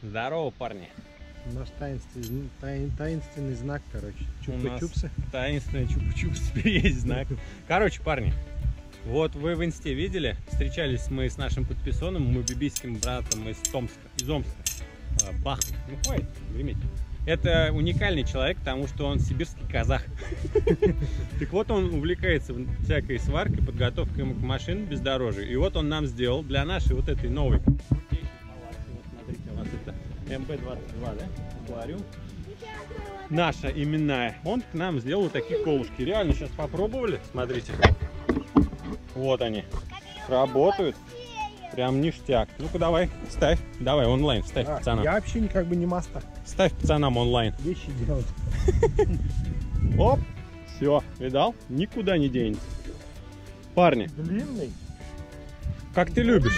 Здорово, парни. Наш таинственный знак, короче. Чупа-чупсы. Таинственный чупа-чупс, теперь есть знак. Короче, парни, вот вы в инсте видели, встречались мы с нашим подписоном, мы бибийским братом из Омска. Бахмут. Ну, хватит греметь. Это уникальный человек, потому что он сибирский казах. Так вот, он увлекается всякой сваркой, подготовкой к машинам бездорожью. И вот он нам сделал для нашей вот этой новой. Вот смотрите, у нас это МБ-22, да? Аквариум. Наша именная. Он к нам сделал вот такие колышки. Реально сейчас попробовали. Смотрите. Вот они. Работают. Прям ништяк. Ну-ка давай, ставь. Давай онлайн, ставь пацанам. Я вообще как бы не мастер. Ставь пацанам онлайн. Вещи делать. Оп. Все, видал? Никуда не денется. Парни. Длинный. Как ты любишь?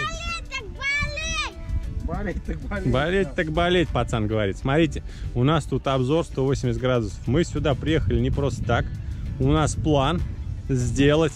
Болеть так болеть. Болеть так болеть, пацан говорит. Смотрите, у нас тут обзор 180 градусов. Мы сюда приехали не просто так. У нас план сделать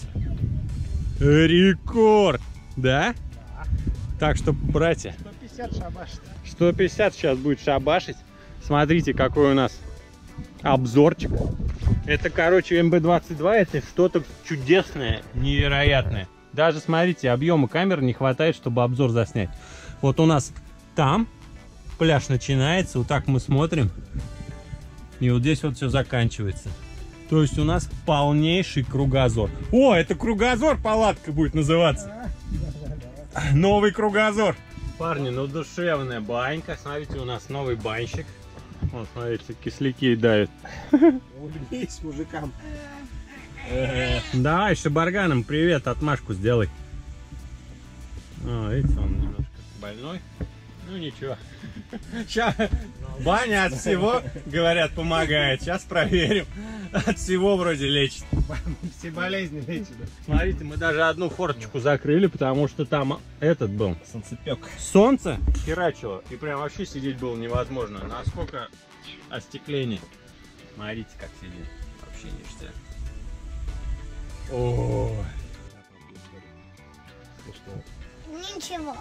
рекорд. Да? Так что, братья, 150 шабашит. 150 сейчас будет шабашить. Смотрите, какой у нас обзорчик. Это, короче, МБ-22, это что-то чудесное, невероятное. Даже, смотрите, объема камеры не хватает, чтобы обзор заснять. Вот у нас там пляж начинается, вот так мы смотрим. И вот здесь вот все заканчивается. То есть у нас полнейший кругозор. О, это кругозор палатка будет называться. Новый кругозор. Парни, ну душевная банька. Смотрите, у нас новый банщик. Вот, смотрите, кисляки давят. Улыбнись мужикам. Давай, шабарганом привет, отмашку сделай. О, видите, он немножко больной. Ну ничего. Сейчас баня от всего, говорят, помогает. Сейчас проверим. От всего вроде лечит. Все болезни лечат. Смотрите, мы даже одну форточку закрыли, потому что там этот был. Солнцепек. Солнце херачило. И прям вообще сидеть было невозможно. Насколько остекление. Смотрите, как сидит. Вообще ништяк. О. Ничего.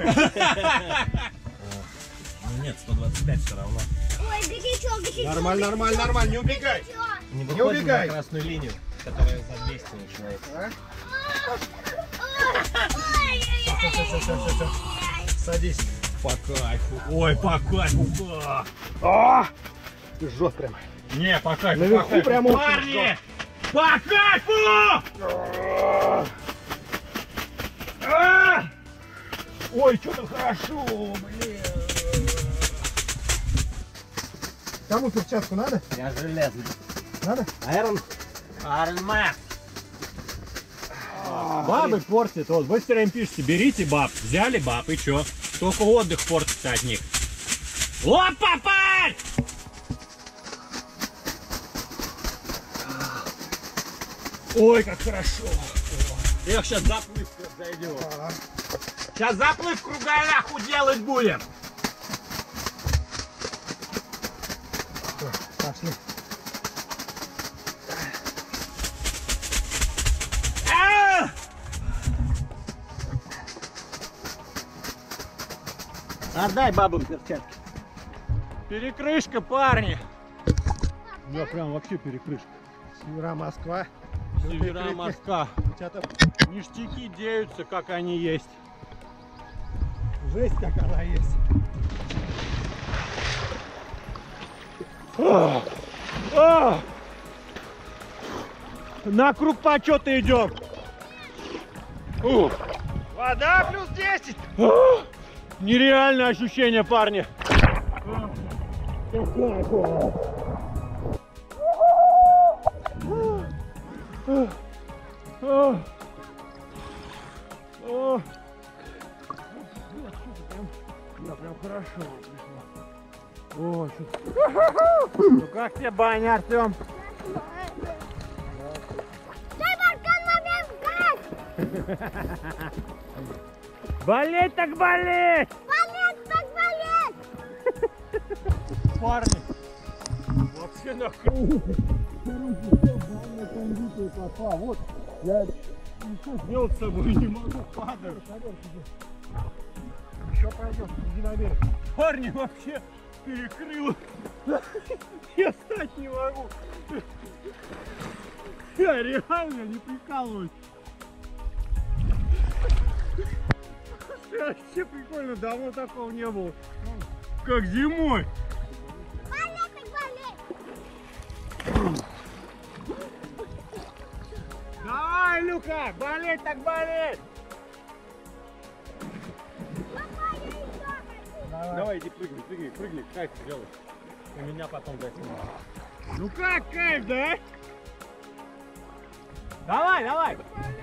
Нет, 125 все равно. Ой, горячо. Нормально, не убегай. Не убегай на красную линию, которая за 200 начинается. Все. Садись. По кайфу. Ой, по кайфу. Жжет прям. Не, по кайфу. Наверху по кайфу. прям очень Парни! жжет. По кайфу! Ой, что-то хорошо, блин. Кому перчатку надо? Я железный. Надо? Армэ. Бабы портят. Вот вы все время пишете, берите баб. Взяли баб и чё? Только отдых портится от них. Опа, парь! Ой, как хорошо. Эх, сейчас заплыв зайдем. Сейчас заплыв кругаляху делать будем. Пошли. Отдай бабам перчатки. Перекрышка, парни. Я прям вообще перекрышка. Севера Москва. Севера Москва. У тебя там Ништяки деются, как они есть. жесть, как она есть. На круг почета идем. Вода плюс 10. Нереальное ощущение, парни. Прям хорошо. О, ну как тебе баня, Артем? Болеть так болеть! Парни! Вообще нахрен! Вот, я ничего сделать с собой не могу, падаю. Еще пойдем, иди наверх. Парни, вообще перекрыло. Я встать не могу. Я реально не прикалываюсь. Вообще прикольно, давно такого не было. Как зимой. Давай, Люка, болеть так болеть. Давай, иди прыгни, кайф делай. У меня потом дай снимать. Ну как кайф, да? Давай.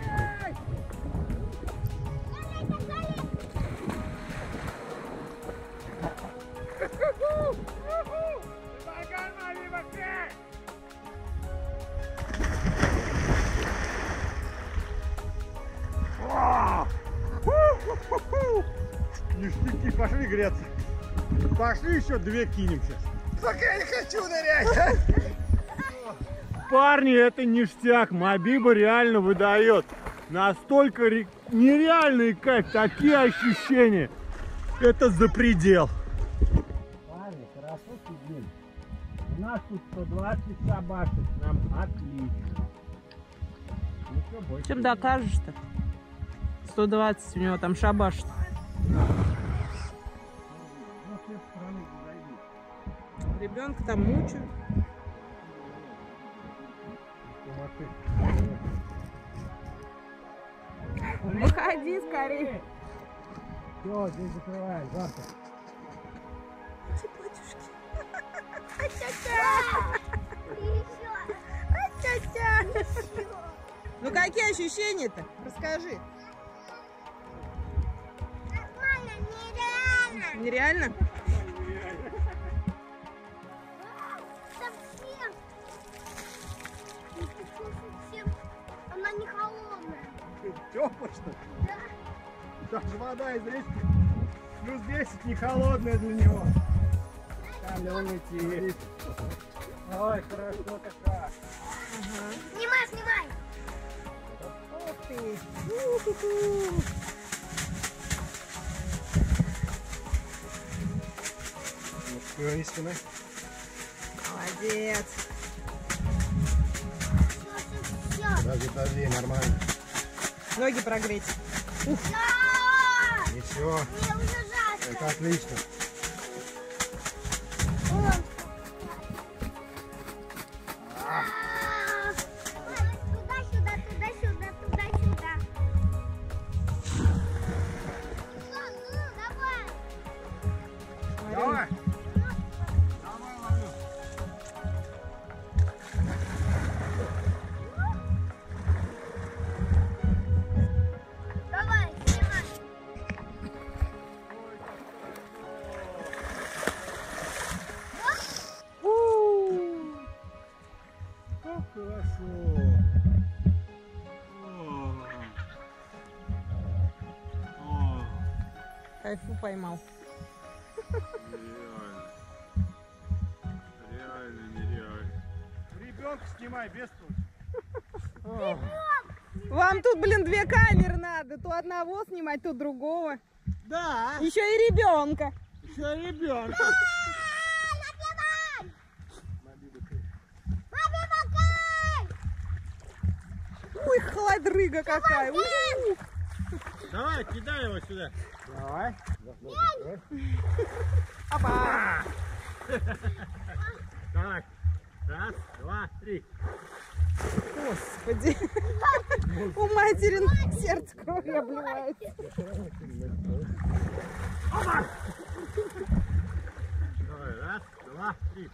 Ништяки, пошли греться. Пошли еще 2 кинем сейчас. Так я не хочу нырять. Парни, это ништяк. Мобиба реально выдает. Настолько нереальный кайф, такие ощущения. Это за предел. Парни, хорошо сидим. У нас тут 120 шабашек. Нам отлично. Ничего больше. Чем докажешь-то? 120 у него там шабаш. Ребенка там мучают. Выходи скорее. Все, здесь закрываем, жарко. Ну какие ощущения-то? Расскажи. Нормально, нереально. Нереально? Совсем. Совсем. Она не холодная. Тепло, что ли? Да. Даже вода из речки плюс 10 не холодная для него. Соленый тигр. Ой, хорошо какая. Снимай. Ух ты. Истина. Молодец. Все. Подожди, нормально. Ноги прогреть. Ничего, Мне уже жарко. это отлично. Туда-сюда. Давай. Давай. Давай, снимай. Как хорошо. Кайфу поймал. Нереально. Ребенка снимай без тут. Вам тут, блин, 2 камеры надо. То одного снимать, то другого. Да, Еще и ребенка. еще ребенка. Ой, холодрыга какая. Давай, кидай его сюда. Давай. Опа. Так. 1, 2, 3. Господи. У матери сердце кровью обливается. Давай, 1, 2, 3.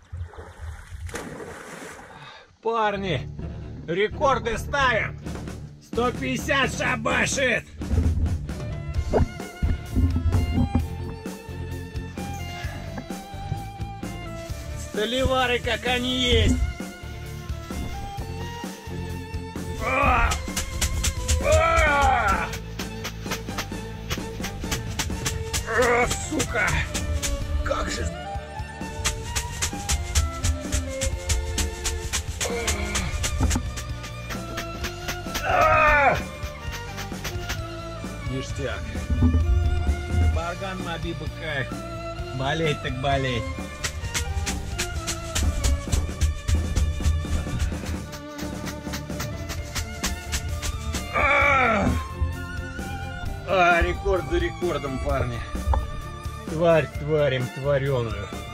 Парни, рекорды ставим. 150 шабашит. Столивары, как они есть. Сука! Как же... Ништяк. Ваган Мабиба кайф. Болеть так болеть. Рекорд за рекордом, парни. Тварь тварем твареную.